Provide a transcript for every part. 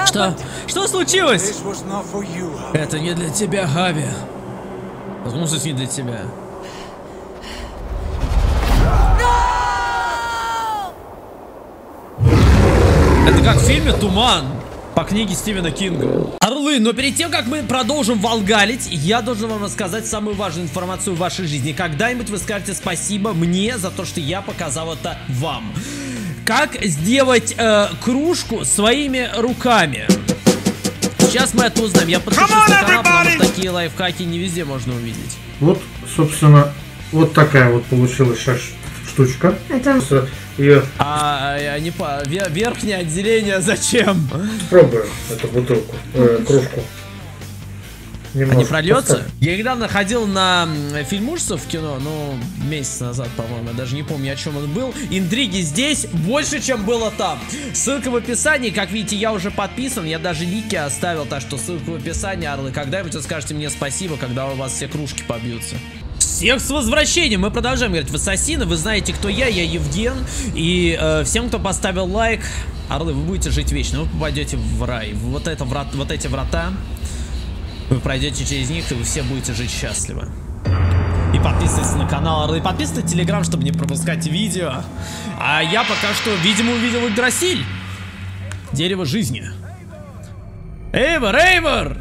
Что? Что случилось? Это не для тебя, Хави. Возможно, не для тебя. Это как в фильме «Туман» по книге Стивена Кинга. Орлы, но перед тем, как мы продолжим волгалить, я должен вам рассказать самую важную информацию в вашей жизни. Когда-нибудь вы скажете спасибо мне за то, что я показал это вам. Как сделать кружку своими руками. Сейчас мы это узнаем. Я подпишусь на канал, потому что такие лайфхаки не везде можно увидеть. Вот, собственно, вот такая вот получилась штучка. Это... верхнее отделение зачем? Пробуем эту бутылку, кружку. Немножко. Не прольется? Я недавно ходил на фильм ужасов в кино, ну, месяц назад, по-моему, я даже не помню, о чем он был. Интриги здесь больше, чем было там. Ссылка в описании, как видите, я уже подписан, я даже лики оставил, так что ссылка в описании, Орлы. Когда-нибудь вы скажете мне спасибо, когда у вас все кружки побьются. Всех с возвращением! Мы продолжаем играть в Ассасина. Вы знаете, кто я Евген. И всем, кто поставил лайк, Орлы, вы будете жить вечно. Вы попадете в рай. Вот эти врата. Вы пройдете через них, и вы все будете жить счастливо. И подписывайтесь на канал, Орлы. И подписывайтесь на Телеграм, чтобы не пропускать видео. А я пока что, видимо, увидел Игдрасиль. Дерево жизни. Эйвор, Эйвор!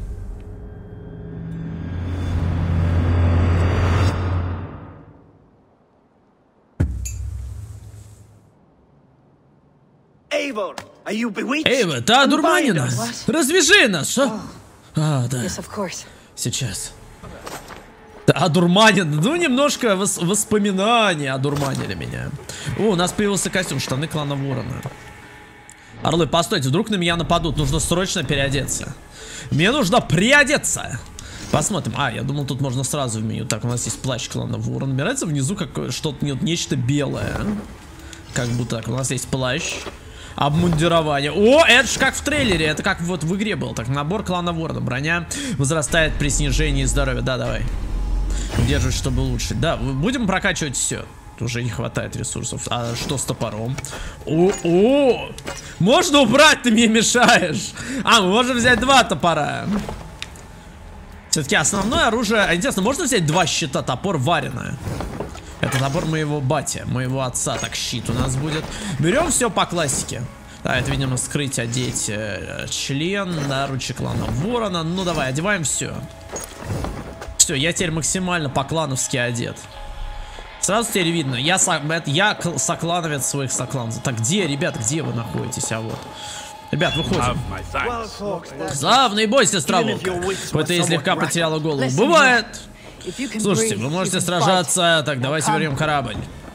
Эйвор, ты одурманена? Развяжи нас, а? А, да. Сейчас. Да, одурманен. Ну, немножко воспоминания одурманили меня. О, у нас появился костюм, штаны клана Ворона. Орлы, постойте, вдруг на меня нападут. Нужно срочно переодеться. Мне нужно приодеться. Посмотрим. А, я думал, тут можно сразу в меню. Так, у нас есть плащ клана Ворона. Набирается внизу что-то, нечто белое. Как будто так, у нас есть плащ. Обмундирование. О, это ж как в трейлере. Это как вот в игре был. Так, набор клана Ворона. Броня возрастает при снижении здоровья. Да, давай. Удерживать, чтобы лучше. Да, будем прокачивать все. Уже не хватает ресурсов. А что с топором? О, можно убрать, ты мне мешаешь. А, мы можем взять 2 топора. Все-таки основное оружие. Интересно, можно взять 2 щита? Топор вареное. Это топор моего батя, моего отца. Так, щит у нас будет. Берем все по классике. Да, это, видимо, скрыть, одеть член, наручи клана Ворона. Ну, давай, одеваем все. Все, я теперь максимально по-клановски одет. Сразу теперь видно, я соклановец своих сокланцев. Так, где, ребят, где вы находитесь? А вот. Ребят, выходим. Славный бой, сестра Волка. Хоть ты и слегка потеряла голову. Бывает. Слушайте, вы можете сражаться, так давайте вернем корабль.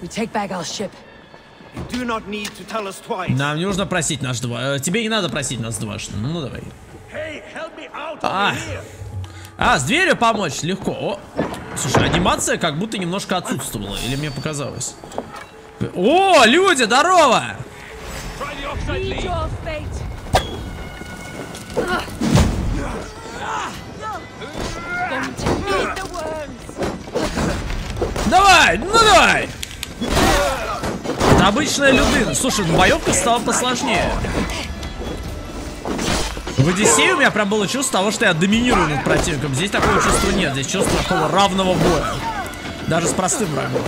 Нам не нужно просить нас тебе не надо просить нас дважды. Ну давай. С дверью помочь легко. О, слушай, анимация как будто немножко отсутствовала. Или мне показалось? О, люди, здорово! Давай, ну давай! Это обычная людина. Слушай, боевка стала посложнее. В Одиссее у меня прям было чувство того, что я доминирую над противником. Здесь такого чувства нет. Здесь чувство такого равного боя. Даже с простым врагом.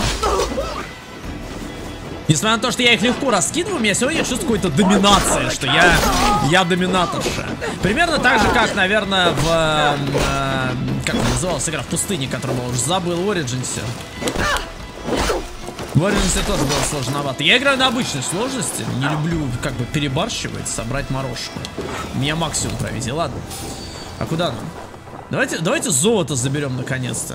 Несмотря на то, что я их легко раскидываю, у меня сегодня чувство какой-то доминации, что я доминаторша. Примерно так же, как, наверное, в... как называлась игра? В пустыне, которую я уже забыл, в Origins. В Origins тоже было сложновато. Я играю на обычной сложности. Не люблю, как бы, перебарщивать, собрать морожку. Меня максимум проведи, ладно. А куда нам? Давайте золото заберем наконец-то.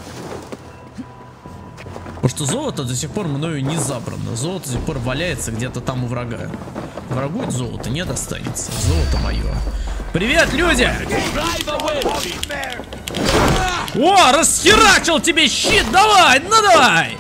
Потому что золото до сих пор мною не забрано. Золото до сих пор валяется где-то там у врага. Врагу это золото не достанется. Золото мое. Привет, люди! О, расхерачил тебе щит! Давай, ну давай!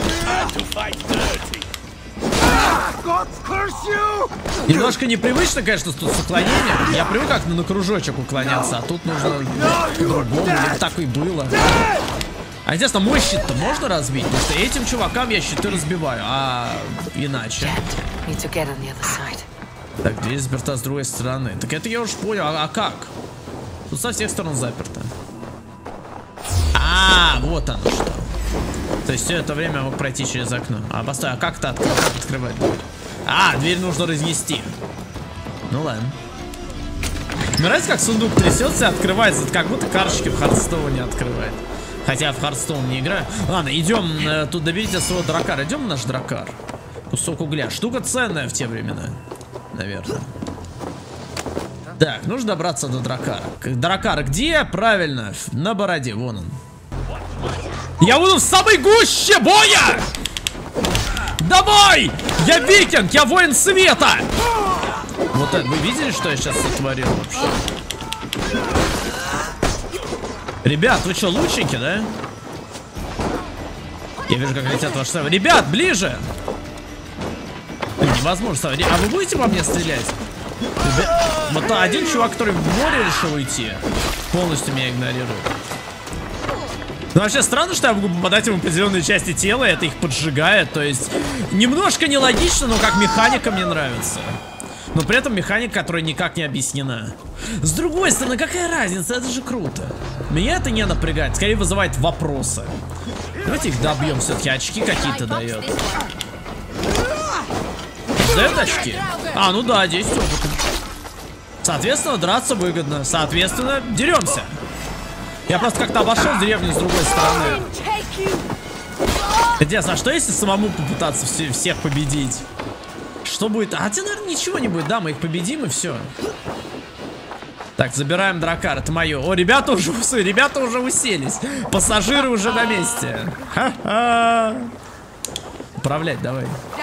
Немножко непривычно, конечно, тут с уклонением. Я привык как на кружочек уклоняться, а тут нужно по-другому. Или так и было. А интересно, мой щит-то можно разбить? Потому что этим чувакам я щиты разбиваю, а иначе. Так, дверь заперта с другой стороны. Так это я уж понял. А как? Тут со всех сторон заперто. А, вот оно что. То есть все это время мог пройти через окно. А, постой, а как это открывать? А, дверь нужно разнести. Ну ладно. Мне нравится, как сундук трясется и открывается. Это как будто карточки в Хардстоуне открывает. Хотя в Хардстоун не играю. Ладно, идем. Тут доберите своего дракара. Идем в наш дракар. Кусок угля. Штука ценная в те времена. Наверное. Так, нужно добраться до дракара. Дракар где? Правильно. На бороде. Вон он. Я буду в самой гуще боя! Давай! Я викинг! Я воин света! Вот это, вы видели, что я сейчас сотворил вообще? Ребят, вы что, лучники, да? Я вижу, как летят ваши самые. Ребят, ближе! Невозможно. А вы будете по мне стрелять? Вот один чувак, который в море решил уйти, полностью меня игнорирует. Ну, вообще странно, что я могу попадать в определенные части тела, и это их поджигает. То есть немножко нелогично, но как механика мне нравится. Но при этом механика, которая никак не объяснена. С другой стороны, какая разница? Это же круто. Меня это не напрягает, скорее вызывает вопросы. Давайте их добьем, все-таки очки какие-то дает. Дает очки? А, ну да, 10 опыта. Соответственно, драться выгодно. Соответственно, деремся. Я просто как-то обошел деревню с другой стороны. Интересно, а что если самому попытаться всех победить? Что будет? А тебе, наверное, ничего не будет. Да, мы их победим и все. Так, забираем дракар. Это мое. О, ребята уже уселись. Пассажиры уже на месте. Ха-ха. Управлять давай.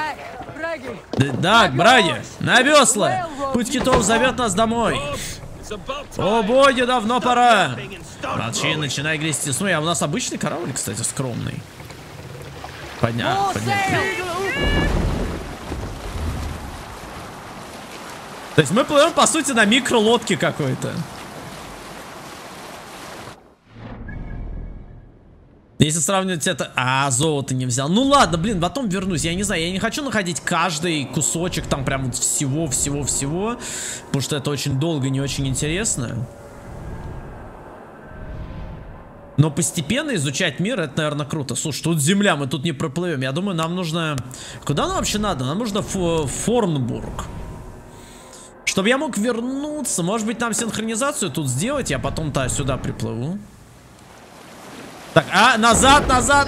Да, браги, на весла. Путь китов зовет нас домой. О боги, давно пора. Молчи, начинай грести. Смотри, а у нас обычный корабль, кстати, скромный. Поднять. То есть мы плывем, по сути, на микролодке какой-то. Если сравнивать это... А, золото не взял. Ну ладно, блин, потом вернусь. Я не знаю, я не хочу находить каждый кусочек там прям вот всего. Потому что это очень долго, не очень интересно. Но постепенно изучать мир, это, наверное, круто. Слушай, тут земля, мы тут не проплывем. Я думаю, нам нужно... Куда нам вообще надо? Нам нужно в Форнбург. Чтобы я мог вернуться. Может быть, нам синхронизацию тут сделать, я потом-то сюда приплыву. Так, назад.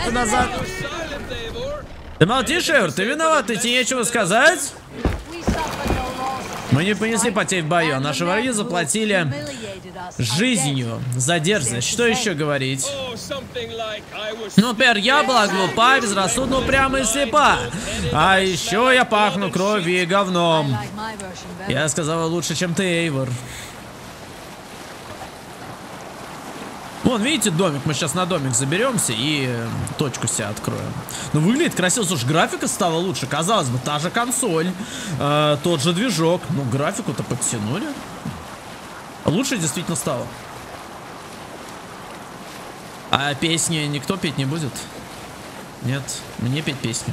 Ты молчишь, Эйвор? Ты виноват, тебе нечего сказать? Мы не понесли потерь в бою, а наши враги заплатили жизнью за дерзость. Что еще говорить? Ну, например, я была глупа, безрассудна, упряма и слепа. А еще я пахну кровью и говном. Я сказала лучше, чем ты, Эйвор. Вон, видите домик? Мы сейчас на домик заберемся и точку себе откроем. Ну, выглядит красиво. Слушай, графика стала лучше. Казалось бы, та же консоль, тот же движок. Ну, графику-то подтянули. Лучше действительно стало. А песни никто петь не будет? Нет, мне петь песни.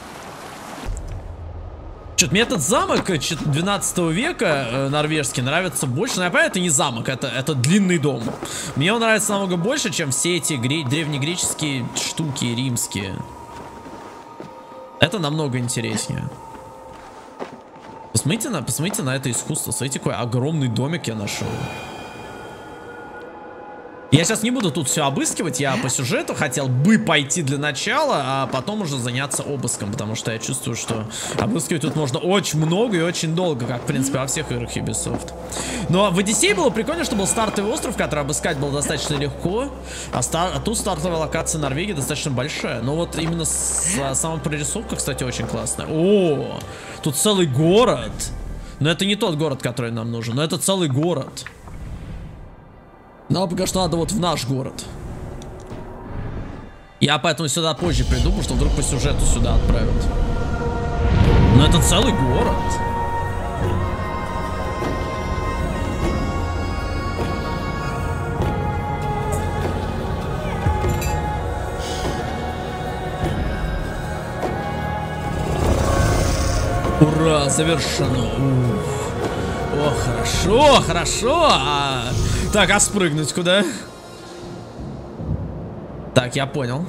Что-то мне этот замок 12 века норвежский нравится больше. Но я понимаю, это не замок, это длинный дом. Мне он нравится намного больше, чем все эти древнегреческие штуки римские. Это намного интереснее. Посмотрите на это искусство. Смотрите, какой огромный домик я нашел. Я сейчас не буду тут все обыскивать, я по сюжету хотел бы пойти для начала, а потом уже заняться обыском, потому что я чувствую, что обыскивать тут можно очень много и очень долго, как, в принципе, во всех играх Ubisoft. Но в Одиссее было прикольно, что был стартовый остров, который обыскать было достаточно легко, а тут стартовая локация Норвегии достаточно большая. Но вот именно сама прорисовка, кстати, очень классная. О, тут целый город. Но это не тот город, который нам нужен, но это целый город. Нам пока что надо вот в наш город. Я поэтому сюда позже приду, потому что вдруг по сюжету сюда отправят. Но это целый город. Ура, завершено. Ух. Хорошо, хорошо. Так, а спрыгнуть куда? Так, я понял.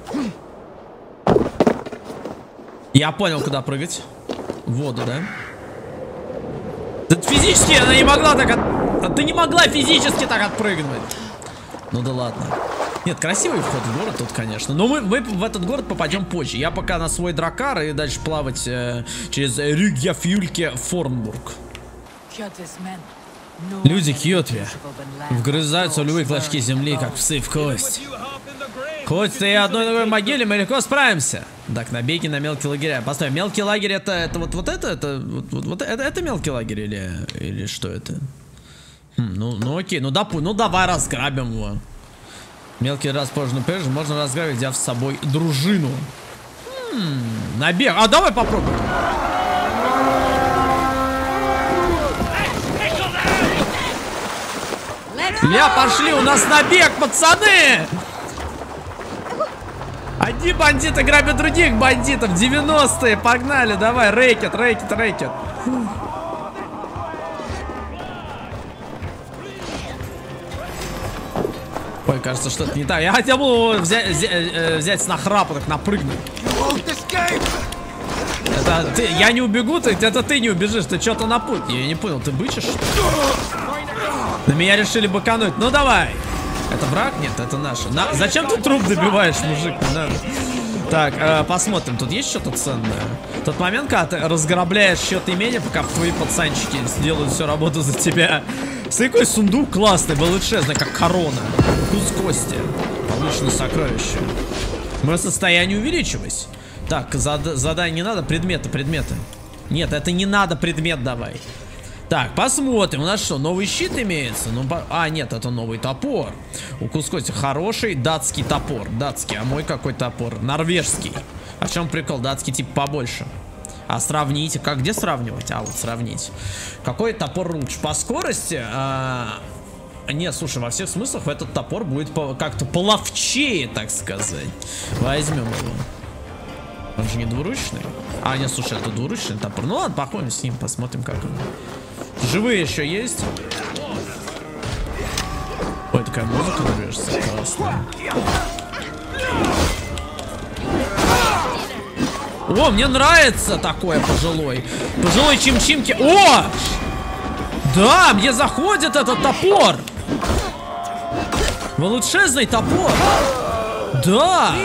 Я понял, куда прыгать. В воду, да? Физически она не могла так Ты не могла физически так отпрыгнуть. Ну да ладно. Нет, красивый вход в город тут, конечно. Но мы в этот город попадем позже. Я пока на свой дракар и дальше плавать через Рюгьяфюльке Форнбург. Люди Кьотве вгрызаются в любые клочки земли, как псы в кость. Хоть ты и одной ногой в могиле, мы легко справимся. Так, набеги на мелкие лагеря. Постой, мелкий лагерь это это мелкий лагерь или что это? Ну окей, ну давай разграбим его. Мелкий расположенный прежде можно разграбить, взяв с собой дружину. Набег. А давай попробуем. Пошли, у нас набег, пацаны! Одни бандиты грабят других бандитов. 90-е, погнали, давай, рэкет. Ой, кажется, что-то не так. Я хотел бы взять с нахрапа, так напрыгнуть. Это ты, я не убегу, это ты не убежишь, ты что-то напутал. Я не понял, ты бычишь, что ли? На меня решили быкануть. Ну давай. Это враг? Нет, это наш. Зачем ты труп добиваешь, мужик? Не надо. Так, посмотрим. Тут есть что-то ценное? Тот момент, когда ты разграбляешь счет имения, пока твои пацанчики сделают всю работу за тебя. Смотри, какой сундук классный, величезный, как корона. Кус кости. Получено сокровище. Мое состояние увеличилось. Так, задание не надо. Предметы. Нет, это не надо предмет давай. Так, посмотрим. У нас что, новый щит имеется? Ну, нет, это новый топор. У Кускоти хороший датский топор. Датский, а мой какой топор? Норвежский. А в чем прикол? Датский тип побольше. А сравните. Где сравнивать? Вот сравнить. Какой топор лучше? По скорости? Нет, слушай, во всех смыслах этот топор будет как-то половчее, так сказать. Возьмем его. Он же не двуручный. Нет, слушай, это двуручный топор. Ну ладно, походим с ним, посмотрим, как он. Живые еще есть? Ой, такая музыка нравится, классная. О, мне нравится такое пожилой. Пожилой чим-чимки. О! Да, мне заходит этот топор. Величезный топор. Да.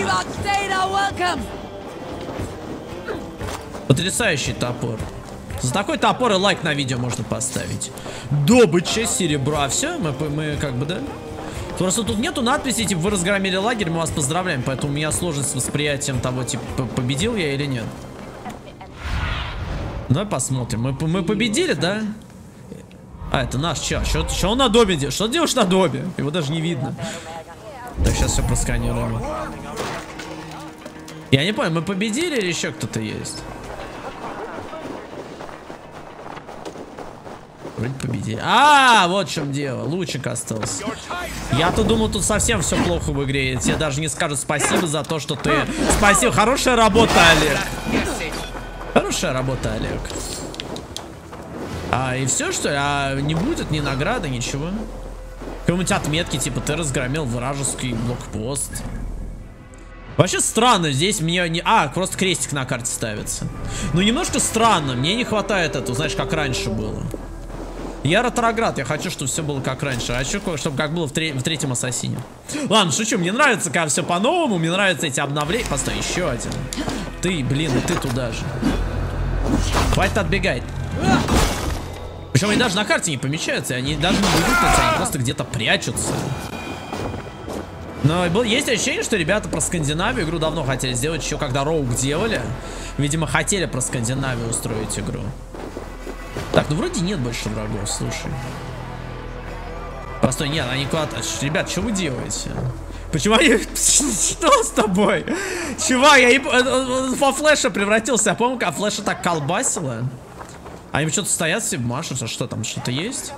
Потрясающий топор. За такой топор и лайк на видео можно поставить. Добыча серебра. Все, мы как бы, да? Просто тут нету надписи, типа, вы разгромили лагерь, мы вас поздравляем. Поэтому у меня сложность с восприятием того, типа, победил я или нет. Давай посмотрим. Мы победили, да? Это наш чел. Что он на доме делает? Что делаешь на доме? Его даже не видно. Так, сейчас все просканируем. Я не понял, мы победили или еще кто-то есть? Вроде победили. Вот в чем дело. Лучик остался. Я-то думал, тут совсем все плохо в игре. Тебе даже не скажут спасибо за то, что ты... Спасибо. Хорошая работа, Олег. Хорошая работа, Олег. И все, что ли? Не будет ни награды, ничего? Какие-нибудь отметки, типа, ты разгромил вражеский блокпост. Вообще странно, здесь мне не... просто крестик на карте ставится. Ну, немножко странно. Мне не хватает этого, знаешь, как раньше было. Я ретроград, я хочу, чтобы все было как раньше. А еще, чтобы как было в третьем Ассасине. Ладно, шучу, мне нравится, когда все по-новому. Мне нравятся эти обновления. Постой, еще один. Ты, блин, и ты туда же. Хватит отбегать. Причем они даже на карте не помечаются. Они даже не выдутся, они просто где-то прячутся. Но есть ощущение, что ребята про Скандинавию игру давно хотели сделать, еще когда Роуг делали. Видимо, хотели про Скандинавию устроить игру. Так, ну вроде нет больше врагов, слушай. Постой, нет, они куда-то... Ребят, что вы делаете? Почему они... Что с тобой? Чувак, я во Флэша превратился. Я помню, как Флэша так колбасило. Они что-то стоят себе, машут, а что там, что-то есть?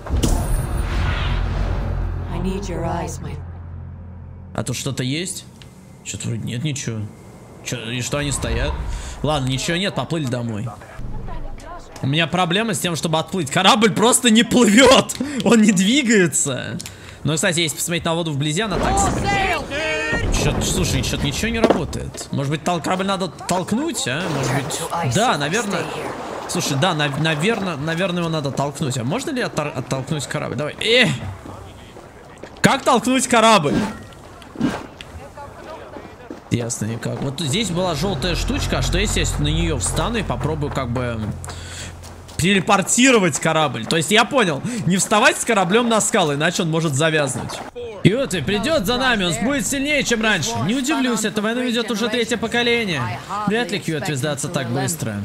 А тут что-то есть? Что-то вроде нет ничего. И что они стоят? Ладно, ничего нет, поплыли домой. У меня проблема с тем, чтобы отплыть. Корабль просто не плывет. Он не двигается. Но, кстати, если посмотреть на воду вблизи, она так себе. Слушай, что-то ничего не работает. Может быть, корабль надо толкнуть, а? Может быть... Да, наверное... Слушай, да, наверное, его надо толкнуть. А можно ли оттолкнуть корабль? Давай. Как толкнуть корабль? Ясно, никак. Вот здесь была желтая штучка, а что если я на нее встану и попробую как бы телепортировать корабль? То есть я понял, не вставать с кораблем на скалы, иначе он может завязнуть. Кьюти придет за нами, он будет сильнее, чем раньше. Не удивлюсь, эту войну ведет уже 3-е поколение. Вряд ли Кьюти сдаться так быстро.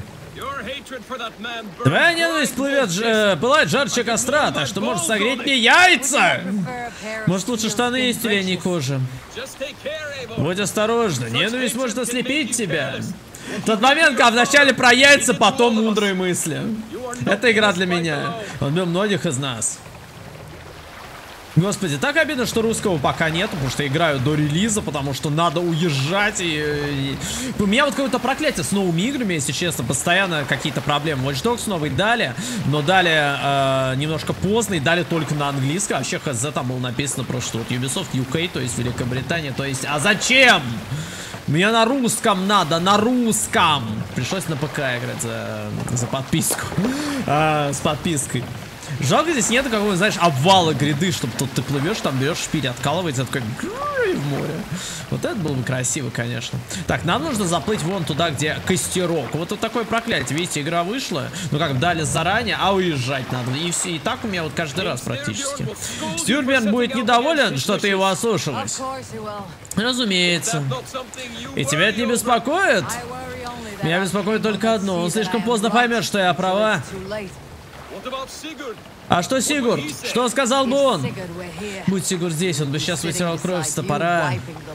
Твоя ненависть пылает жарче костра, так что может согреть мне яйца. Может лучше штаны есть или не кожа. Будь осторожна, ненависть может ослепить тебя. Тот момент, когда вначале про яйца, потом мудрые мысли. Это игра для меня. Он бил многих из нас. Господи, так обидно, что русского пока нет, потому что играю до релиза, потому что надо уезжать. У меня вот какое-то проклятие с новыми играми, если честно, постоянно какие-то проблемы. Watch Dogs новый дали, но дали немножко поздно и дали только на английском. Вообще, хз, там было написано просто, что вот Ubisoft UK, то есть Великобритания, то есть, а зачем? Мне на русском надо, на русском. Пришлось на ПК играть за подписку. С подпиской. Жалко, здесь нет какого-то, знаешь, обвала гряды, чтобы тут ты плывешь, там берешь шпиль, откалывается, такой в море. Вот это было бы красиво, конечно. Так, нам нужно заплыть вон туда, где костерок. Вот такое проклятие. Видите, игра вышла, ну как, дали заранее, а уезжать надо. И все, и так у меня вот каждый раз практически. Стюрберн будет недоволен, что ты его ослушалась. Разумеется. И тебя это не беспокоит? Меня беспокоит только одно. Он слишком поздно поймет, что я права. А что Сигурд? Что сказал бы он? Будь Сигурд здесь, он бы сейчас вытирал кровь с топора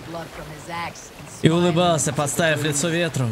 и улыбался, подставив лицо ветру.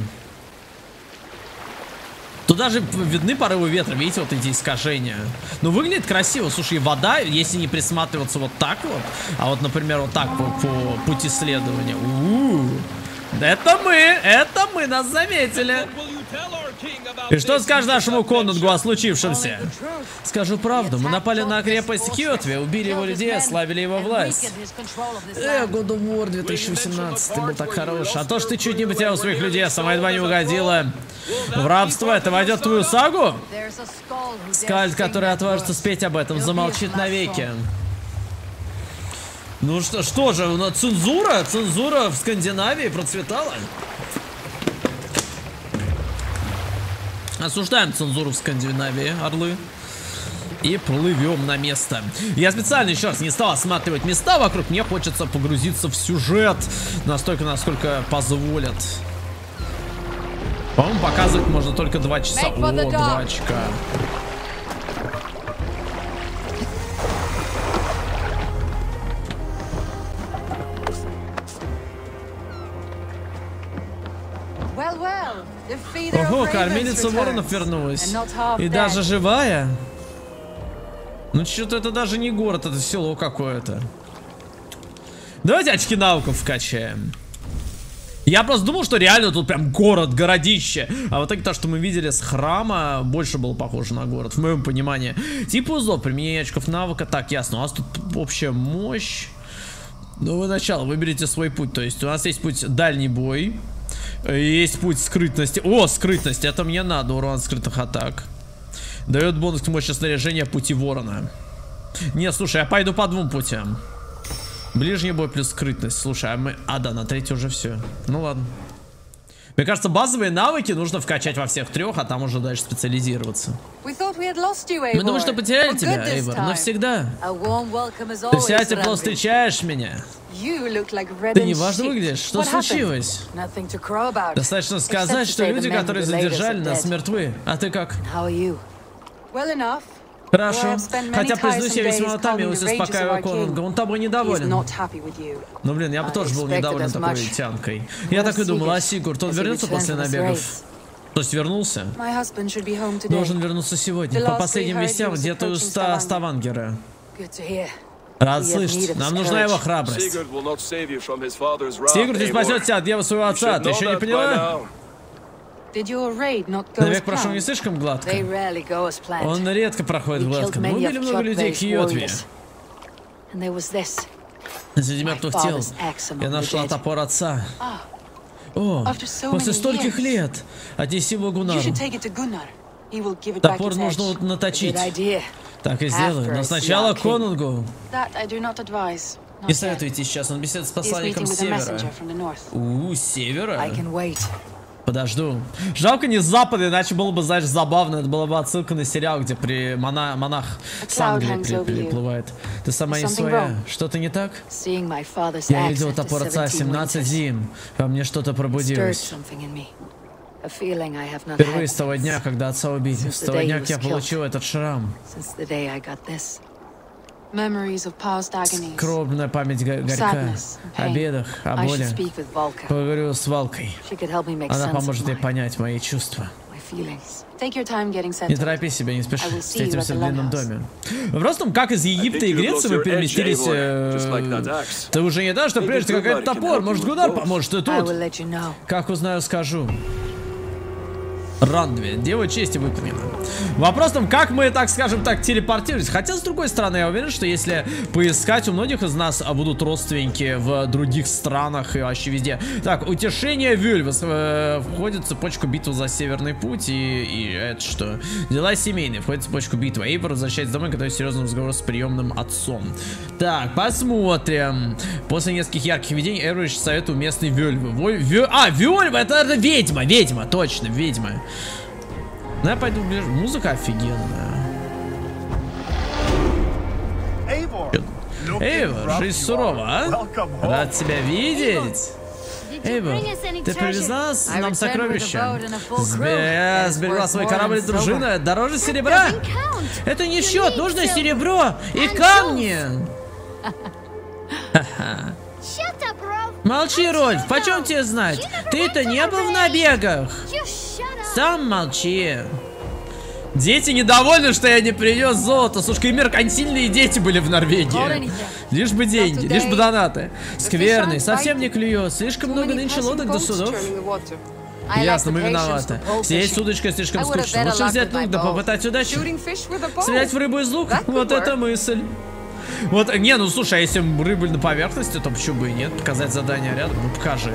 Тут даже видны порывы ветра, видите, вот эти искажения. Но выглядит красиво. Слушай, вода, если не присматриваться вот так вот, а вот, например, вот так по пути следования. Это мы, нас заметили. И что скажешь нашему конунгу о случившемся? Скажу правду, мы напали на крепость Кьотви, убили его людей, ослабили его власть. God of War 2018 был так хорош. А то, что ты чуть не потерял своих людей, а сама едва не угодила в рабство, это войдет в твою сагу? Скальд, который отважится спеть об этом, замолчит навеки. Ну что же, цензура в Скандинавии процветала? Осуждаем цензуру в Скандинавии, орлы. И плывем на место. Я специально еще раз не стал осматривать места вокруг. Мне хочется погрузиться в сюжет настолько, насколько позволят. По-моему, показывать можно только 2 часа. О, 2 очка. Ого, кормилица воронов вернулась. И даже живая. Ну что-то это даже не город, это село какое-то. Давайте очки навыков вкачаем. Я просто думал, что реально тут прям город, городище. А вот так то, что мы видели с храма, больше было похоже на город, в моем понимании. Тип узлов, применение очков навыка. Так, ясно, у нас тут общая мощь. Ну, вы начало, выберите свой путь. То есть у нас есть путь дальний бой. Есть путь скрытности. О, скрытность, это мне надо, урон скрытых атак. Дает бонус к мощи снаряжения пути ворона. Не, слушай, я пойду по 2 путям. Ближний бой плюс скрытность. Слушай, а мы... А, да, на 3 уже все. Ну ладно. Мне кажется, базовые навыки нужно вкачать во всех 3, а там уже дальше специализироваться. Мы думаем, что потеряли тебя, Эйвор, навсегда. Ты всегда тепло встречаешь меня. Ты неважно выглядишь. Что случилось? Достаточно сказать, что люди, которые задержали нас, мертвы. А ты как? Хорошо. Хотя, признаюсь, я весьма утомился, успокаивая конунга. Он тобой недоволен. Ну, блин, я бы тоже был недоволен такой тянкой. Я так и думал, а Сигурд, он вернется после набегов? То есть вернулся? Должен вернуться сегодня. По последним вестям, где-то у Ставангера. Рад слышать. Нам нужна его храбрость. Сигурд не спасет тебя от гнева своего отца. Ты еще не поняла? Набег прошел не слишком гладко. Он редко проходит гладко. Мы убили много людей в Киотве. Среди мертвых тел я нашла топор отца. О, после стольких лет отнеси его Гуннару. Топор нужно наточить. Так и сделаю, но сначала конунгу. Не советуйте сейчас, он беседует с посланником с севера. С севера? Подожду. Жалко не с запада, иначе было бы, знаешь, забавно. Это была бы отсылка на сериал, где монах с Англии приплывает. Ты сама не своя. Что-то не так? Я видел топор отца 17 зим. Во мне что-то пробудилось. Впервые с того дня, когда отца убили. С того дня, как я получил этот шрам. Скорбная память горька. О бедах, о боли. Поговорю с Валкой. Она поможет ей понять мои чувства. Не торопи себя, не спеши. Встретимся в длинном доме. Вопрос в том, как из Египта и Греции мы переместились... Ты уже не дашь, что прежде какой-то топор. Может, Гуннар поможет и тут. Как узнаю, скажу. Рандве. Дело чести выполнено. Вопрос в том, как мы, так скажем так, телепортируемся. Хотя, с другой стороны, я уверен, что если поискать, у многих из нас будут родственники в других странах и вообще везде. Так, утешение Вюльва входит в цепочку битвы за Северный путь. И это что? Дела семейные. Входит в цепочку битвы. Эйвор возвращается домой, готовит серьезный разговор с приемным отцом. Так, посмотрим. После нескольких ярких видений Эйвор ищет совет у местной Вюльвы. Вюльва, это ведьма. Ведьма, точно, ведьма. Ну, я пойду ближе. Музыка офигенная. Эйвор, жизнь сурова, а? Рад тебя видеть. Эйвор, ты привезла нам сокровища? Я сберегла свой корабль и дружина. Дороже серебра? Это не в счет, нужно серебро и камни. Молчи, Рольф, почем тебе знать? Ты-то не был в набегах. Сам молчи. Дети недовольны, что я не принес золото. Слушай, меркантильные дети были в Норвегии. Лишь бы деньги, лишь бы донаты. Скверный, совсем не клюет. Слишком много нынче лодок до судов. Ясно, мы виноваты. Сидеть с удочкой слишком скучно. Лучше взять лук да попытать удачу. Стрелять в рыбу из лука? Вот это мысль. Вот, не, ну слушай, а если рыба на поверхности, то почему бы и нет? Показать задание рядом, ну покажи.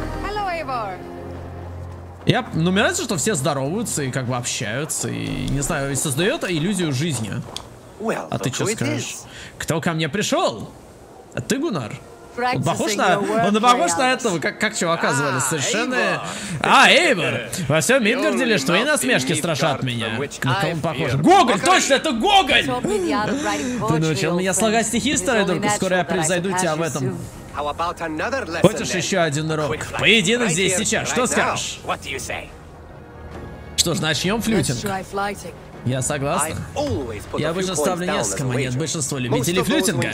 Ну, мне нравится, что все здороваются и как бы общаются, и, не знаю, создает иллюзию жизни. А ты что скажешь? Кто ко мне пришел? А ты, Гуннар? Он похож на этого, как чувака звали, совершенно... Эйвор! Во всем Мидгарде лишь твои насмешки страшат меня. На кого он похож? Гоголь! Точно, это Гоголь! Ты научил меня слагать стихи, старая дурка, скоро я превзойду тебя в этом. Хочешь еще один урок? Поединок здесь сейчас, что скажешь? Что ж, начнем флютинг. Я согласна. Я обычно ставлю несколько монет, большинство любителей флютинга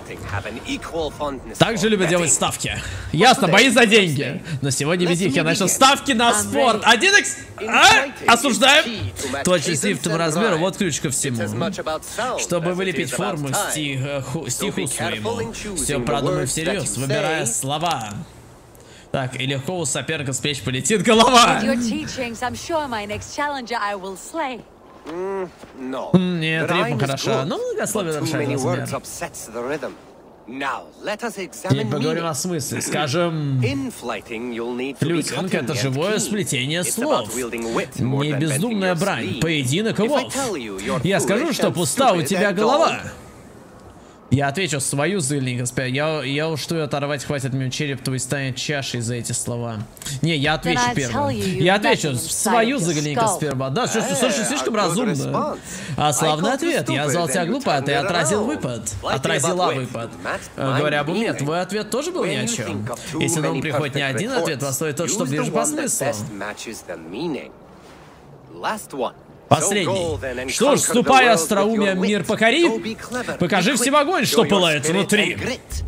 также любят делать ставки. Ясно, бои за деньги. Но сегодня без них я начал ставки на спорт. 1x... Осуждаем. Точность лифтовому размеру, вот ключ ко всему. Чтобы вылепить форму стиху своему. Все продумай всерьез, выбирая слова. Так, и легко у соперника с плеч полетит голова. Нет, рифма хороша, но многословие нарушает размер. Теперь поговорим о смысле. Скажем, флютинг — это живое сплетение слов. Не бездумная брань, поединок и лов. Я скажу, что пуста у тебя голова. Я отвечу свою зыльник, господи. Я уж что оторвать хватит мне череп, твой станет чашей за эти слова. Не, я отвечу первым. Я отвечу свою зыльник сперва. Да, слушай, слишком разумно. А славный ответ. Я звал тебя глупо, а ты отразил выпад. Отразила выпад. Говоря об уме, твой ответ тоже был ни о чем. Если на ум приходит не один ответ, восстоит тот, что ближе по смыслу. Последний. Что ж, ступай, остроумие, мир покори. Покажи всем огонь, что пылает внутри.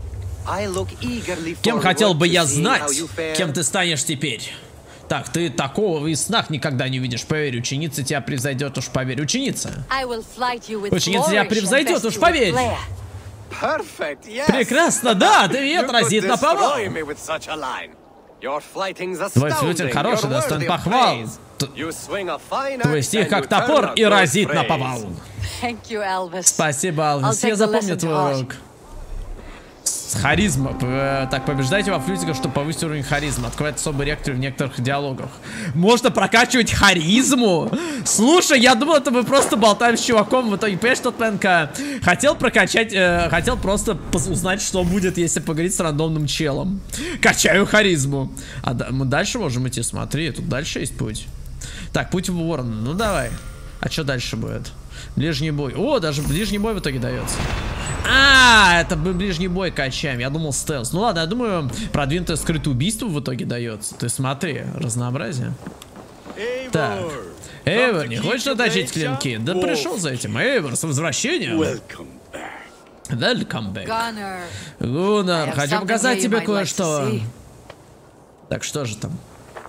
Кем хотел бы я знать, кем ты станешь теперь? Так, ты такого и в снах никогда не увидишь, поверь. Ученица тебя превзойдет, уж поверь. Ученица. Ученица тебя превзойдет, уж поверь. Прекрасно, да, ты ее отразит на повал. Твой флютинг хороший, достоин похвал. Твой стих как топор и разит наповал. Спасибо, Элвис. Я запомню твой урок. Харизма. Так, побеждайте во флютиках, чтобы повысить уровень харизмы. Открывает особый реактор в некоторых диалогах. Можно прокачивать харизму? Слушай, я думал, это мы просто болтаем с чуваком. В итоге, понимаешь, тот Пенка хотел прокачать, хотел просто узнать, что будет, если поговорить с рандомным челом. Качаю харизму. А мы дальше можем идти, смотри, тут дальше есть путь. Так, путь в Ворона, ну давай. А что дальше будет? Ближний бой. О, даже ближний бой в итоге дается. А, это мы ближний бой качаем. Я думал стелс. Ну ладно, я думаю, продвинутое скрытое убийство в итоге дается. Ты смотри, разнообразие. Так. Эйвор, не хочешь наточить клинки? Да пришел за этим. Эйвор, с возвращением. Welcome back. Гуннар, хочу показать тебе кое-что. Так, что же там?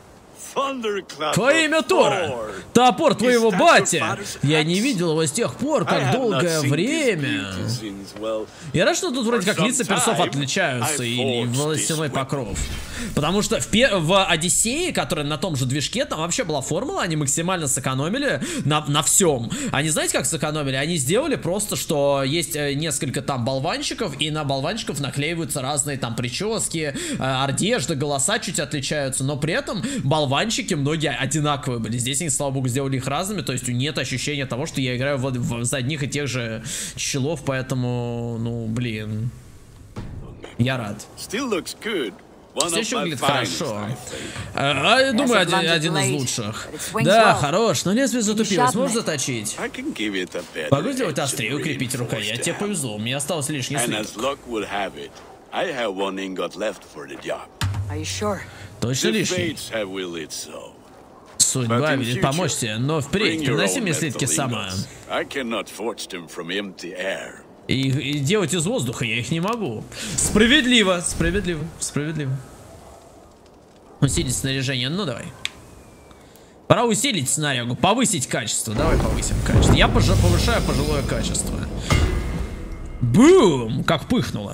Твое имя Тора. Топор твоего батя. Я не видел его с тех пор, как долгое время. Я рад, что тут вроде как лица персов отличаются и волосяной покров. Потому что в Одиссее, которая на том же движке, там вообще была формула, они максимально сэкономили на всем. Они знаете, как сэкономили? Они сделали просто, что есть несколько там болванчиков, и на болванчиков наклеиваются разные там прически, одежда, голоса чуть отличаются, но при этом болванчики многие одинаковые были. Здесь они, слава богу, сделали их разными, то есть нет ощущения того, что я играю в одних и тех же челов, поэтому, ну, блин, я рад. Все еще выглядит хорошо. Думаю, один из лучших. Да, хорош, но лезвие затупилось. Можешь заточить? Могу сделать острее, укрепить рукоять. Тебе повезло, у меня осталось лишний слиток. Точно лишний? Судьба велит помочь тебе, но впредь приноси мне слитки сама. И делать из воздуха я их не могу. Справедливо, справедливо, справедливо. Усилить снаряжение, ну давай. Пора усилить снарягу, повысить качество. Давай повысим качество. Я повышаю пожилое качество. Бум! Как пыхнуло.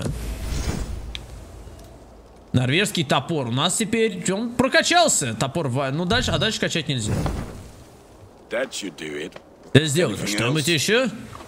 Норвежский топор. У нас теперь он прокачался. Топор в... Ну дальше, а дальше качать нельзя. Ты сделал что-нибудь еще?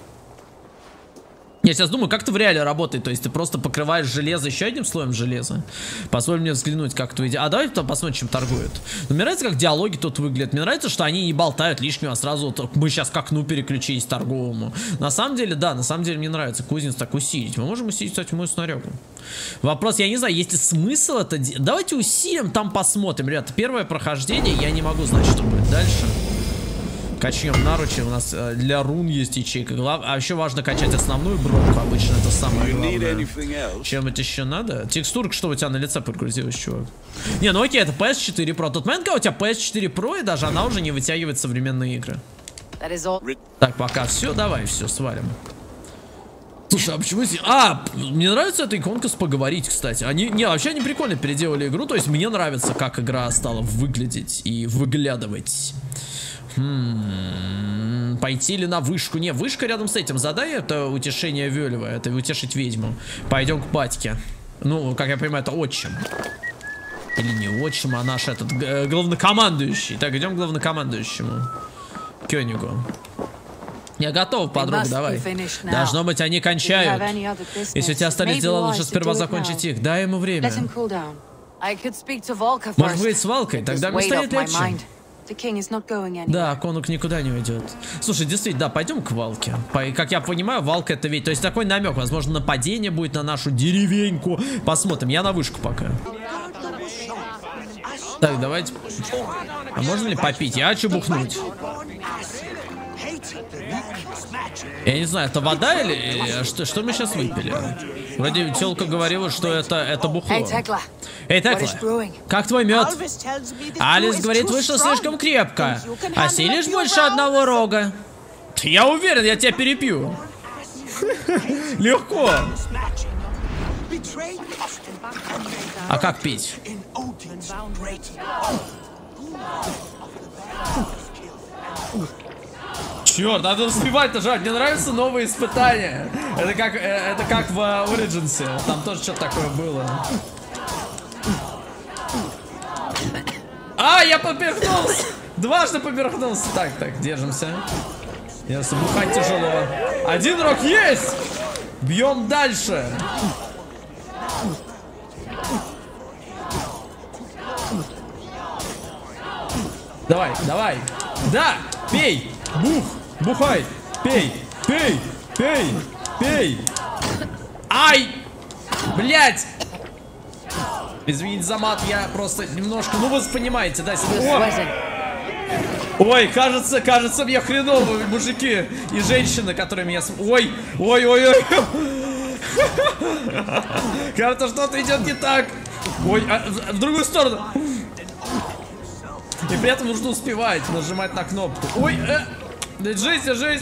Я сейчас думаю, как это в реале работает. То есть ты просто покрываешь железо еще одним слоем железа. Позволь мне взглянуть, как это идет. А давайте там посмотрим, чем торгуют. Но мне нравится, как диалоги тут выглядят. Мне нравится, что они не болтают лишнего, а сразу вот, мы сейчас к окну переключились торговому. На самом деле, да, на самом деле мне нравится. Кузнец так усилить. Мы можем усилить, кстати, мою снарягу. Вопрос, я не знаю, есть ли смысл это делать. Давайте усилим, там посмотрим. Ребята, первое прохождение, я не могу знать, что будет дальше. Качнем наручи, у нас для рун есть ячейка. А еще важно качать основную броньку, обычно это самое главное. Чем-то еще надо? Текстурка, что у тебя на лице прогрузилась, чувак? Не, ну окей, это PS4 Pro. Тот момент, когда у тебя PS4 Pro, и даже она уже не вытягивает современные игры. Так, пока все, давай, все, свалим. Слушай, а почему здесь... А, мне нравится эта иконка с поговорить, кстати. Вообще они прикольно переделали игру. То есть мне нравится, как игра стала выглядеть и выглядывать. Пойти ли на вышку? Не, вышка рядом с этим. Задай это утешение Вельва. Это утешить ведьму. Пойдем к батьке. Ну, как я понимаю, это отчим. Или не отчим, а наш этот главнокомандующий. Так, идем к главнокомандующему Кёнигу. Я готов, подруга, давай. Должно быть, они кончают. Если у тебя остались дела, лучше сперва закончить их. Дай ему время. Может быть, с Валкой? Тогда мне станет легче. Да, конунг никуда не уйдет. Слушай, действительно, да, пойдем к Валке. Как я понимаю, Валка это ведь... То есть такой намек, возможно, нападение будет на нашу деревеньку. Посмотрим, я на вышку пока. Так, давайте... А можно ли попить? Я хочу бухнуть. Я не знаю, это вода или... Что мы сейчас выпили? Вроде тёлка говорила, что это бухло. Эй, Текла, как твой мед? Алис говорит, вышло слишком крепко. Осилишь больше одного рога? Я уверен, я тебя перепью. Легко. А как пить? Черт, надо успевать-то, жаль, мне нравятся новые испытания. Это как в Origins, там тоже что-то такое было. А, я поперхнулся! Дважды поперхнулся. Так, держимся. Если бухать тяжело. Один рог есть! Бьем дальше. Давай. Да! Пей! Бухай! Пей! Ай! Блять! Извините за мат, я просто немножко... Ну вы понимаете, да? Ой, кажется, мне хреново, мужики и женщины, которые меня... Ой. Кажется, что-то идет не так. Ой, в другую сторону. И при этом нужно успевать нажимать на кнопку. Ой, держись.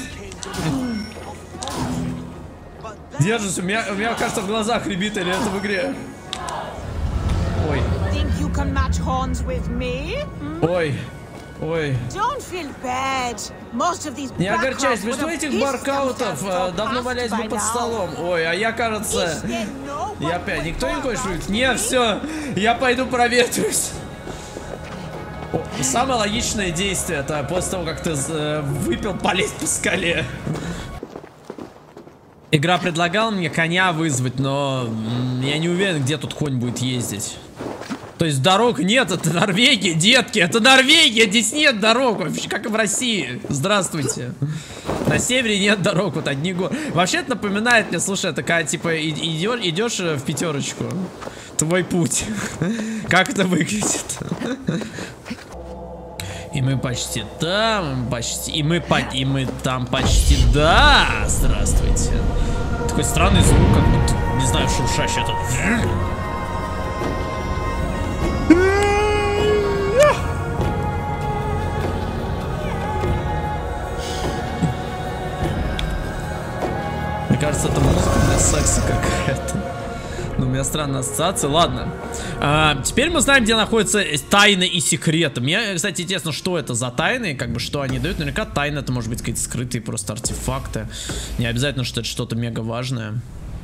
Держись, у меня кажется, в глазах ребит или это в игре. Ой. Не огорчайся, большинство этих баркаутов давно валялись бы под столом. Ой, а я, кажется... Я опять... Никто не хочет выпить? Не, все. Я пойду проветрюсь. Самое логичное действие, это после того, как ты выпил, полезть по скале. Игра предлагала мне коня вызвать, но я не уверен, где тут конь будет ездить. То есть дорог нет, это Норвегия, детки, это Норвегия, здесь нет дорог, вообще, как и в России. Здравствуйте. На севере нет дорог, вот одни горы. Вообще это напоминает мне, слушай, это когда типа идешь в пятерочку. Твой путь. Как это выглядит? И мы почти там, и мы там почти, да, здравствуйте. Такой странный звук, как будто, не знаю, шуршащий этот. Мне кажется, это музыка для секса какая-то. Но у меня странная ассоциация. Ладно. Теперь мы знаем, где находятся тайны и секреты. Мне, кстати, интересно, что это за тайны, как бы, что они дают. Наверняка тайны, это может быть какие-то скрытые просто артефакты. Не обязательно, что это что-то мега важное.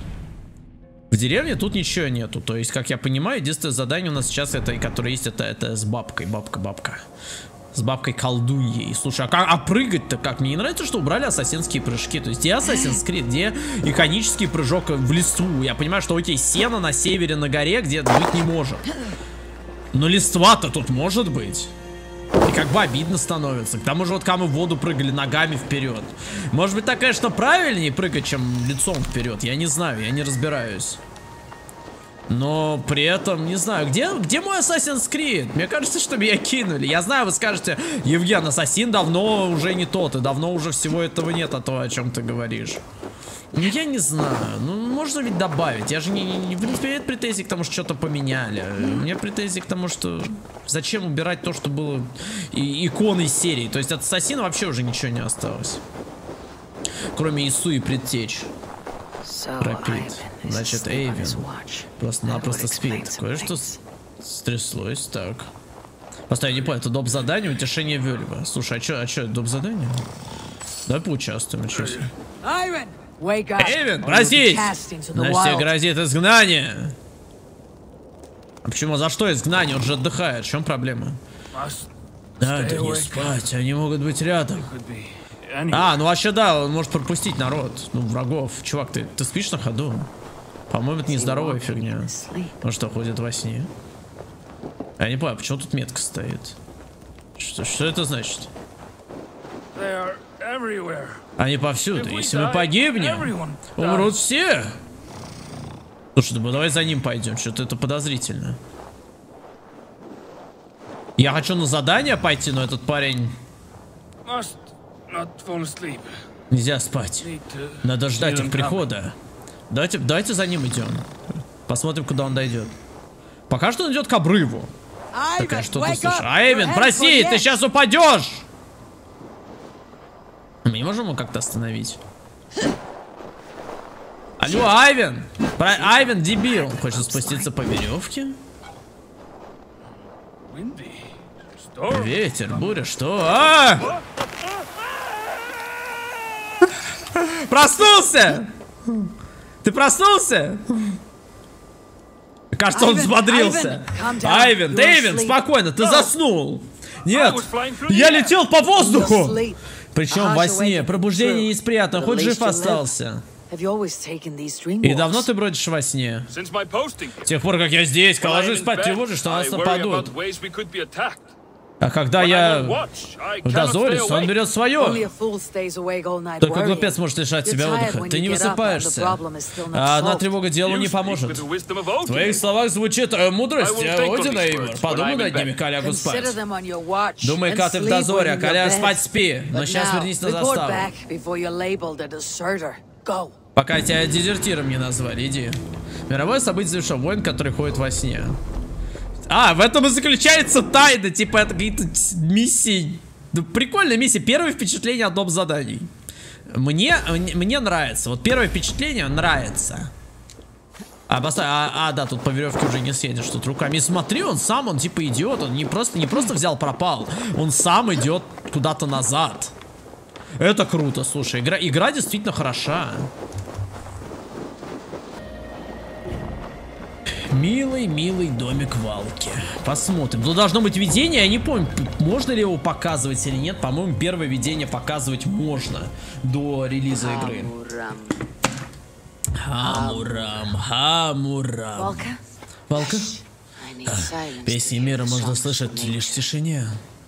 В деревне тут ничего нету. То есть, как я понимаю, единственное задание у нас сейчас, это, которое есть, это с бабкой. Бабка. С бабкой колдуньей. Слушай, а прыгать-то как? Мне не нравится, что убрали ассасинские прыжки. То есть, где Assassin's Creed, где иконический прыжок в лесу? Я понимаю, что окей, сено на севере, на горе, где быть не может. Но листва-то тут может быть. И как бы обидно становится. К тому же, вот когда мы в воду прыгали ногами вперед. Может быть, так, конечно, правильнее прыгать, чем лицом вперед. Я не знаю, я не разбираюсь. Но при этом, не знаю, где мой Assassin's Creed? Мне кажется, что меня кинули. Я знаю, вы скажете, Евген, Ассасин давно уже не тот, и давно уже всего этого нет, а то, о чем ты говоришь. Ну, я не знаю. Ну, можно ведь добавить. Я же не в принципе, нет претензий к тому, что что-то поменяли. У меня претензии к тому, что зачем убирать то, что было иконой серии. То есть от Ассасина вообще уже ничего не осталось. Кроме Ису и предтеч. Пропит. Значит, Эйвен просто-напросто спит. Кое-что стряслось. Так. Постой, я не понял, это доп. Задание, утешение Вельва. Слушай, а чё, доп. Задание? Давай поучаствуем, что себе. Эйвен, проснись! Нас тебе грозит изгнание. А почему? За что изгнание? Он же отдыхает. В чем проблема? Надо не спать, они могут быть рядом. А, ну вообще да, он может пропустить народ. Ну, врагов. Чувак, ты спишь на ходу? По-моему, это нездоровая фигня. Он что, ходит во сне? Я не понимаю, почему тут метка стоит? Что это значит? Они повсюду. Если мы погибнем, умрут все. Слушай, да давай за ним пойдем. Что-то это подозрительно. Я хочу на задание пойти, но этот парень... Нельзя спать. Надо ждать их прихода. Давайте за ним идем. Посмотрим, куда он дойдет. Пока что он идет к обрыву. Так, а что ты слышишь? Айвен, прости, ты сейчас упадешь! Мы не можем его как-то остановить. Алло, Айвен! Айвен, дебил! Он хочет спуститься по веревке? Ветер, буря, что? Проснулся! Ты проснулся? Кажется, он взбодрился. Айвен, Дэйвин, спокойно, ты заснул. Нет, я летел по воздуху. Причем во сне. Пробуждение не из приятного, хоть жив остался. И давно ты бродишь во сне? С тех пор, как я здесь, ложусь спать, тревожусь, что нас нападут. А когда я в дозоре, сон берет свое. Только глупец может лишать себя отдыха. Ты не высыпаешься. А одна тревога делу не поможет. В твоих словах звучит мудрость Одина, Эйвор. Подумай над ними, коля лягу спать. Думай, как ты в дозоре, а коля спать спи. Но сейчас вернись на заставу. Пока тебя дезертиром не назвали, иди. Мировое событие завершил воин, который ходит во сне. А, в этом и заключается тайна, типа это какие-то миссии. Ну, прикольная миссия. Первое впечатление о дом заданий. Мне нравится. Вот первое впечатление нравится. Да, тут по веревке уже не съедешь, тут руками. И смотри, он сам, он типа идет. Он не просто взял, пропал. Он сам идет куда-то назад. Это круто, слушай. Игра действительно хороша. Милый домик Валки. Посмотрим. Тут должно быть видение. Я не помню, можно ли его показывать или нет. По-моему, первое видение показывать можно до релиза игры. Хамурам. Валка? Песни мира можно слышать лишь в тишине.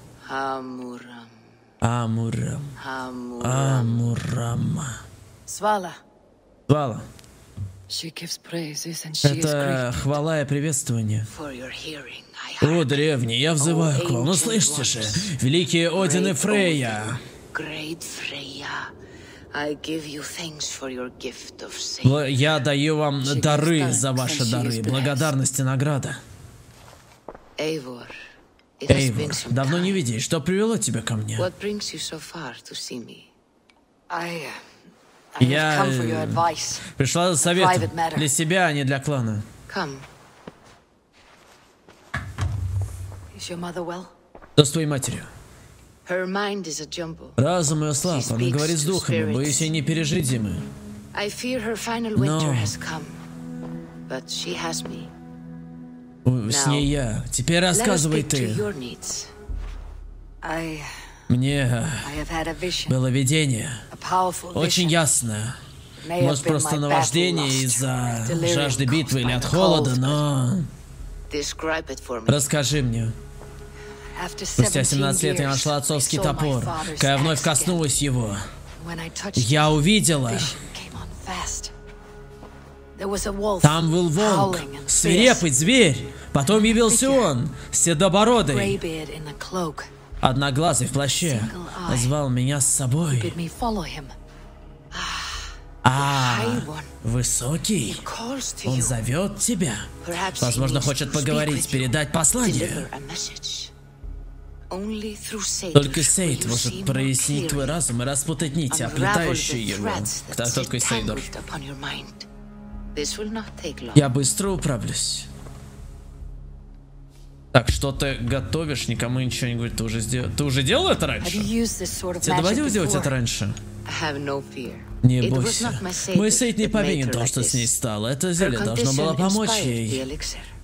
Амурам. Свала. Это хвала и приветствование. О, древний, я взываю к вам. Ну слышите же, великие Один и Фрейя. Я даю вам дары за ваши дары. Благодарность и награда. Эйвор, давно не видишь. Что привело тебя ко мне? Я пришла за советом для себя, а не для клана. Что с твоей матерью? Разум ее слаб, она говорит с духами, боюсь ей не пережить зимы. Но с ней я. Теперь рассказывай ты. Мне было видение, очень ясное. Может, просто наваждение из-за жажды битвы или от холода, но... Расскажи мне. Спустя 17 лет я нашла отцовский топор. Когда я вновь коснулась его, я увидела... Там был волк, свирепый зверь. Потом явился он, седобородый, одноглазый в плаще, звал меня с собой. Высокий, он зовет тебя. Возможно, хочет поговорить, передать послание. Только Сейд может прояснить твой разум и распутать нити, оплетающие его. Кто такой Сейдор? Я быстро управлюсь. Так, что ты готовишь, никому ничего не говорит, ты уже делал это раньше? Тебе доводилось делать это раньше? Не бойся. Мой Сейд не повинен в том, что с ней стало. Это зелье должно было помочь ей.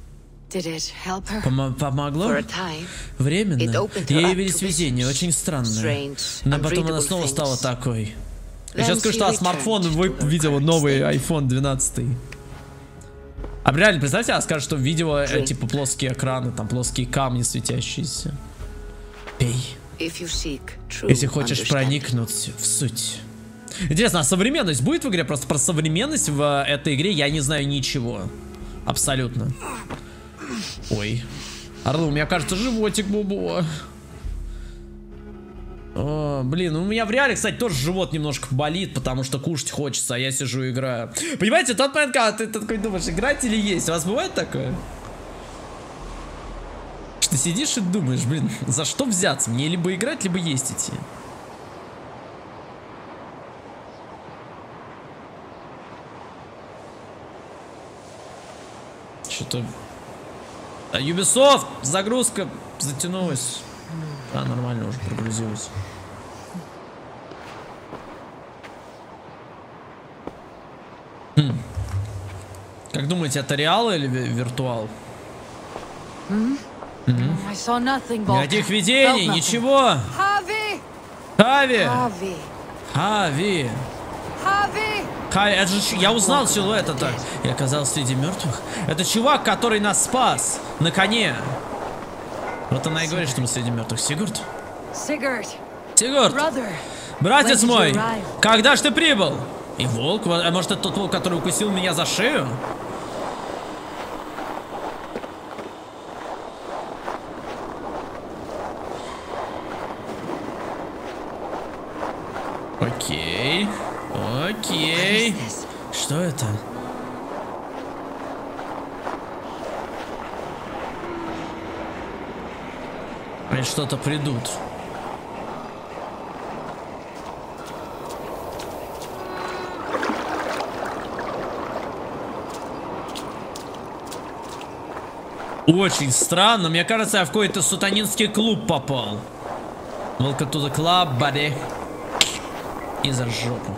Помогло? Временно. Ей явились видения, очень странные. Но потом она снова стала такой. Я сейчас скажу, что смартфон видел новый iPhone 12. А реально, представьте, она скажет, что видела типа плоские экраны, там плоские камни светящиеся. Пей. Если хочешь проникнуть в суть. Интересно, а современность будет в игре? Просто про современность в этой игре я не знаю ничего. Абсолютно. Ой. Орлу, у меня кажется, животик бубо. О, блин, у меня в реале, кстати, тоже живот немножко болит, потому что кушать хочется, а я сижу и играю. Понимаете, тот момент, когда ты такой думаешь, играть или есть? У вас бывает такое? Что ты сидишь и думаешь, блин, за что взяться? Мне либо играть, либо есть идти. Что-то... Ubisoft! Загрузка затянулась. Да, нормально уже прогрузилась. Как думаете, это реал или виртуал? Никаких видений, ничего. Хави! Хави! Это же, я узнал силуэт это. Я оказался среди мертвых. Это чувак, который нас спас на коне. Вот она и говорит, что мы среди мертвых. Сигурд? Сигурд! Братец мой! Когда ж ты прибыл? И волк? А может это тот волк, который укусил меня за шею? Окей. Окей. Что это? Они что-то придут. Очень странно. Мне кажется, я в какой-то сатанинский клуб попал. Welcome to the club, buddy. И за жопу.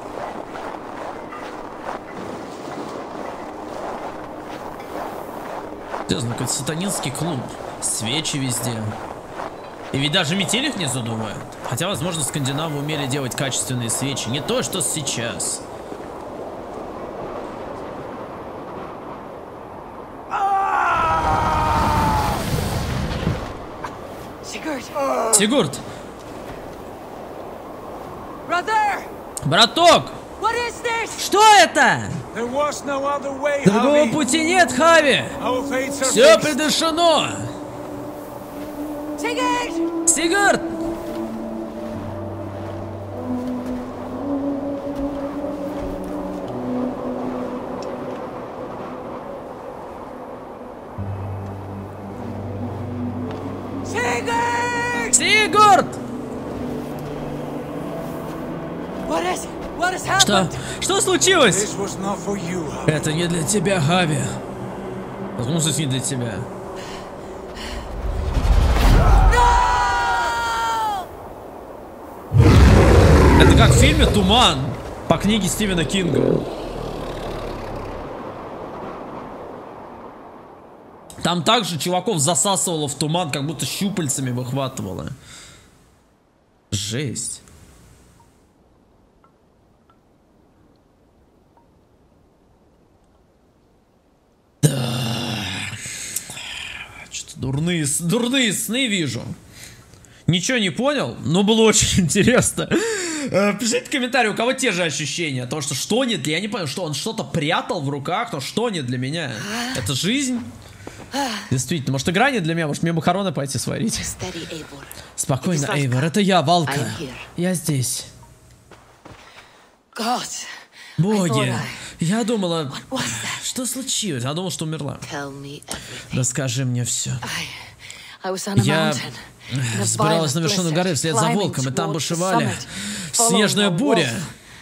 Серьезно, какой-то сатанинский клуб. Свечи везде. И ведь даже метель их не задувает. Хотя, возможно, скандинавы умели делать качественные свечи. Не то, что сейчас. Сигурд! Браток! Что это? Другого пути нет, Хави! Все предрешено! Сигурд! Сигурд! Что случилось? Это не для тебя, Хави. Возможно, не для тебя. Это как в фильме «Туман» по книге Стивена Кинга. Там также чуваков засасывало в туман, как будто щупальцами выхватывало. Жесть. Что-то дурные сны вижу. Ничего не понял, но было очень интересно. Пишите в комментарии, у кого те же ощущения. То, что не для... Я не понял, что он что-то прятал в руках, но что не для меня. Это жизнь? Действительно, может, игра не для меня, может, мне макароны пойти сварить. Спокойно, Эйвор, это я, Валка. Я здесь. Боги, я думала... Что случилось? Я думала, что умерла. Расскажи мне все. Я взбиралась на вершину горы вслед за волком, и там бушевали снежная буря.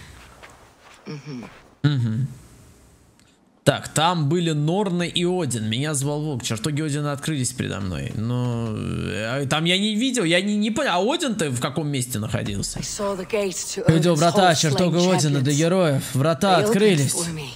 Так, там были Норны и Один. Меня звал волк. Чертоги Одина открылись передо мной. Но там я не видел, я не понял. А Один-то в каком месте находился? Видел врата чертога Одина для героев. Врата открылись.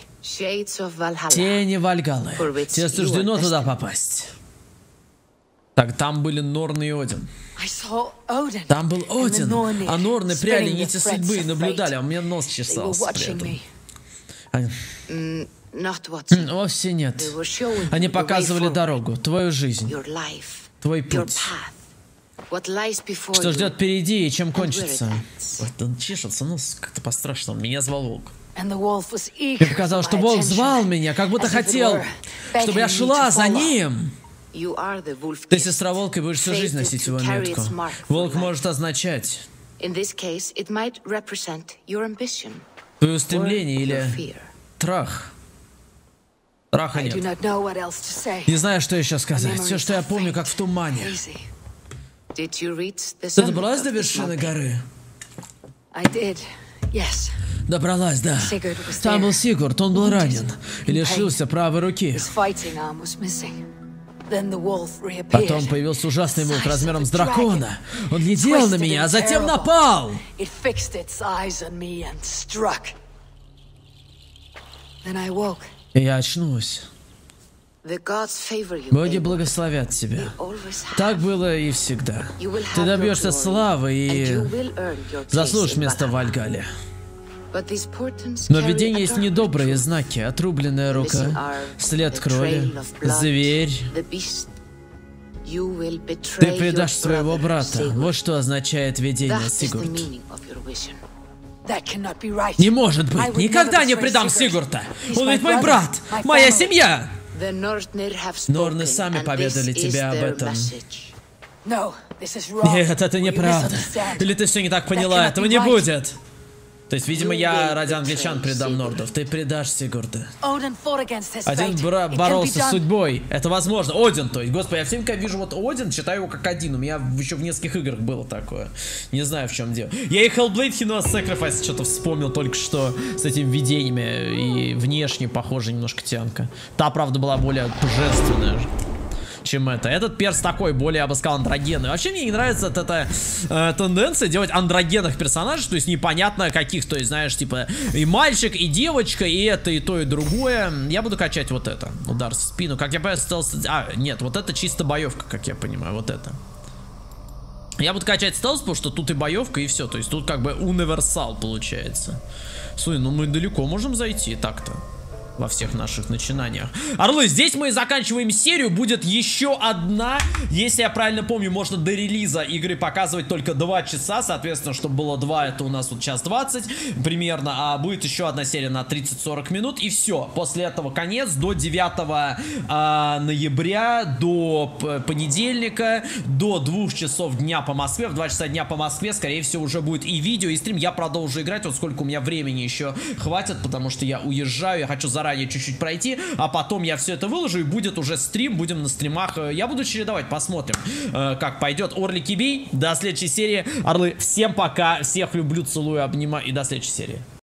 Тени Вальгаллы. Тебе суждено туда попасть. Так, там были Норны и Один. Там был Один, а Норны пряли нити судьбы и наблюдали, а у меня нос чесался при этом. Вовсе нет. Они показывали дорогу, твою жизнь, твой путь. Что ждет впереди и чем кончится. Вот он чешется, нос как-то по-страшному. Меня звал волк. Мне показалось, что волк звал меня, как будто хотел, чтобы я шла за ним. Ты сестра волка и будешь всю жизнь носить его метку. Волк может означать твое устремление или страх. Страха нет. Не знаю, что еще сказать. Все, что я помню, как в тумане. Ты добралась до вершины горы? Добралась, да. Там был Сигурд, он был ранен и лишился правой руки. Потом появился ужасный волк размером с дракона. Он глядел на меня, а затем напал. Я очнусь. Боги благословят тебя. Так было и всегда. Ты добьешься славы и заслужишь место в Вальгалле. Но в видении есть недобрые знаки. Отрубленная рука, след крови, зверь. Ты предашь своего брата. Вот что означает видение, Сигурд. Не может быть! Никогда не предам Сигурда! Он ведь мой брат! Моя семья! Норны сами поведали тебе об этом. Нет, это неправда. Или ты все не так поняла, этого не будет. То есть, видимо, я ради англичан предам нордов. Ты предашь Сигурда. Один боролся с судьбой. Это возможно. Один, то есть. Господи, я всем вижу вот Один, читаю его как один. У меня еще в нескольких играх было такое. Не знаю, в чем дело. Я и Hellblade Hino's Sacrifice что-то вспомнил только что с этими видениями. И внешне похоже немножко тянка. Та, правда, была более женственная, чем это. Этот перс такой, более, я бы сказал, андрогенный. Вообще мне не нравится эта тенденция делать андрогенных персонажей, то есть непонятно каких, то есть, знаешь, типа и мальчик, и девочка, и это, и то, и другое. Я буду качать вот это. Удар в спину. Как я понимаю, стелс... нет, вот это чисто боевка, как я понимаю, вот это. Я буду качать стелс, потому что тут и боевка, и все. То есть тут как бы универсал получается. Слушай, ну мы далеко можем зайти так-то. Во всех наших начинаниях. Орлы, здесь мы заканчиваем серию. Будет еще одна. Если я правильно помню, можно до релиза игры показывать только 2 часа. Соответственно, чтобы было 2, это у нас вот час 20 примерно. А будет еще одна серия на 30-40 минут. И все. После этого конец. До 9 ноября, до понедельника, до 2 часов дня по Москве. В 2 часа дня по Москве, скорее всего, уже будет и видео, и стрим. Я продолжу играть. Вот сколько у меня времени еще хватит, потому что я уезжаю. Я хочу заранее чуть-чуть пройти, а потом я все это выложу, и будет уже стрим, будем на стримах. Я буду чередовать, посмотрим, как пойдет. Орлики бей, до следующей серии. Орлы, всем пока, всех люблю, целую, обнимаю, и до следующей серии.